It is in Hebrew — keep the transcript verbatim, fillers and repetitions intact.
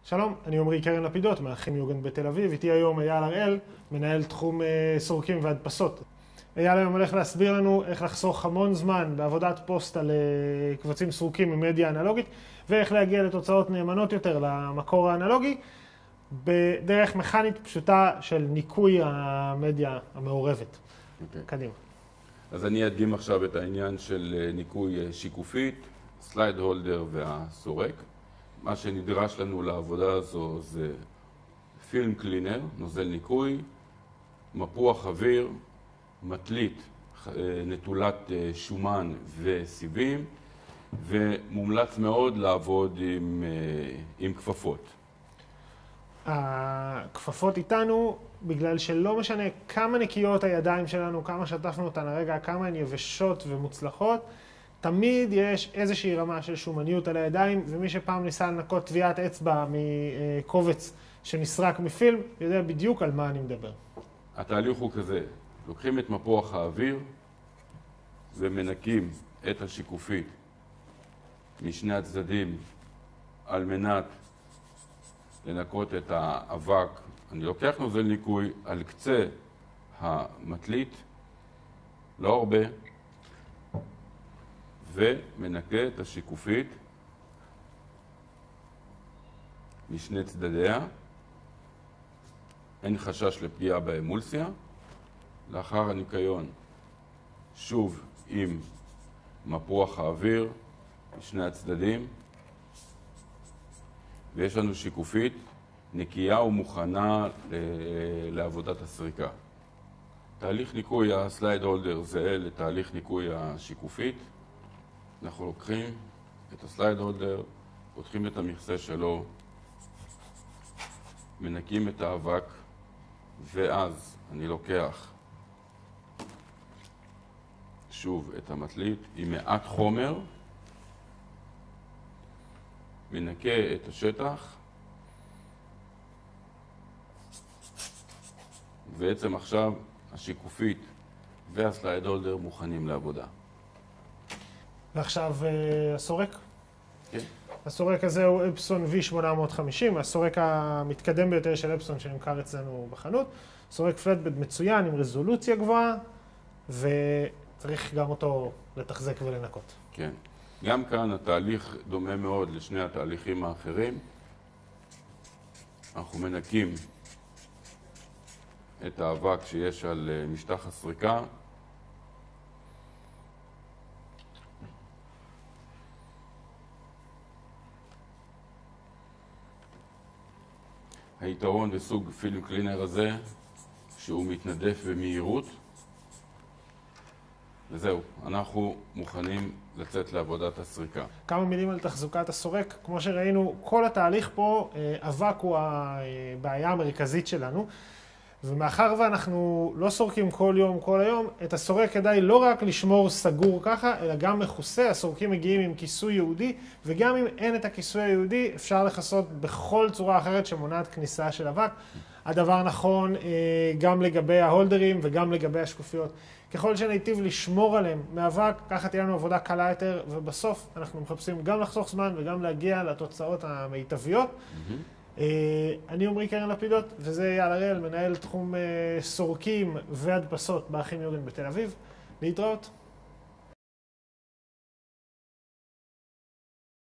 שלום, אני עומרי קרן לפידות מהאחים יוגנד בתל אביב. איתי היום אייל הראל, מנהל תחום סורקים והדפסות. אייל היום הולך להסביר לנו איך לחסוך המון זמן בעבודת פוסט על קבצים סרוקים ממדיה אנלוגית, ואיך להגיע לתוצאות נאמנות יותר למקור האנלוגי, בדרך מכנית פשוטה של ניקוי המדיה המעורבת. Okay. קדימה. אז אני אדגים עכשיו את העניין של ניקוי שיקופית, סלייד הולדר והסורק. מה שנדרש לנו לעבודה הזו זה פילם קלינר, נוזל ניקוי, מפוח אוויר, מטלית נטולת שומן וסיבים, ומומלץ מאוד לעבוד עם, עם כפפות. הכפפות איתנו, בגלל שלא משנה כמה נקיות הידיים שלנו, כמה שטפנו אותן הרגע, כמה הן יבשות ומוצלחות, תמיד יש איזושהי רמה של שומניות על הידיים, ומי שפעם ניסה לנקות טביעת אצבע מקובץ שנסרק מפילם, יודע בדיוק על מה אני מדבר. התהליך הוא כזה, לוקחים את מפוח האוויר ומנקים את השיקופית משני הצדדים על מנת לנקות את האבק. אני לוקח נוזל ניקוי על קצה המטלית, לא הרבה, ומנקה את השיקופית משני צדדיה. אין חשש לפגיעה באמולסיה. לאחר הניקיון שוב עם מפוח האוויר משני הצדדים, ויש לנו שיקופית נקייה ומוכנה לעבודת הסריקה. תהליך ניקוי הסלייד הולדר זהה לתהליך ניקוי השיקופית. אנחנו לוקחים את הסלייד הולדר, פותחים את המכסה שלו, מנקים את האבק, ואז אני לוקח שוב את המטלית עם מעט חומר, מנקה את השטח, ובעצם עכשיו השיקופית והסלייד הולדר מוכנים לעבודה. ועכשיו הסורק? כן. הסורק הזה הוא אפסון וי שמונה מאות וחמישים, הסורק המתקדם ביותר של אפסון שנמכר אצלנו בחנות. סורק פלטבד מצוין עם רזולוציה גבוהה, וצריך גם אותו לתחזק ולנקות. כן. גם כאן התהליך דומה מאוד לשני התהליכים האחרים. אנחנו מנקים את האבק שיש על משטח הסריקה. היתרון בסוג פילם קלינר הזה, שהוא מתנדף במהירות. וזהו, אנחנו מוכנים לצאת לעבודת הסריקה. כמה מילים על תחזוקת הסורק. כמו שראינו, כל התהליך פה, אבק הוא הבעיה המרכזית שלנו. ומאחר ואנחנו לא סורקים כל יום, כל היום, את הסורק כדאי לא רק לשמור סגור ככה, אלא גם מכוסה. הסורקים מגיעים עם כיסוי יהודי, וגם אם אין את הכיסוי היהודי, אפשר לכסות בכל צורה אחרת שמונעת כניסה של אבק. הדבר נכון גם לגבי ההולדרים וגם לגבי השקופיות. ככל שניטיב לשמור עליהם מאבק, ככה תהיה לנו עבודה קלה יותר, ובסוף אנחנו מחפשים גם לחסוך זמן וגם להגיע לתוצאות המיטביות. Mm-hmm. אני עומרי קרן לפידות, וזה אייל הראל, מנהל תחום סורקים והדפסות באחים יוגנד בתל אביב. להתראות.